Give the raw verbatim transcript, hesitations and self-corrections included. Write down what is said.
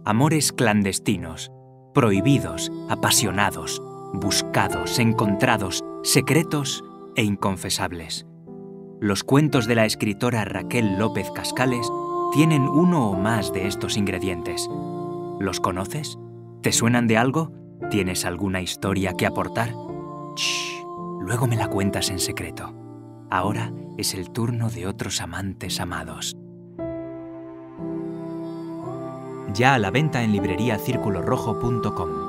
Amores clandestinos, prohibidos, apasionados, buscados, encontrados, secretos e inconfesables. Los cuentos de la escritora Raquel López Cascales tienen uno o más de estos ingredientes. ¿Los conoces? ¿Te suenan de algo? ¿Tienes alguna historia que aportar? Shh, luego me la cuentas en secreto. Ahora es el turno de otros amantes amados. Ya a la venta en librería círculo rojo punto com.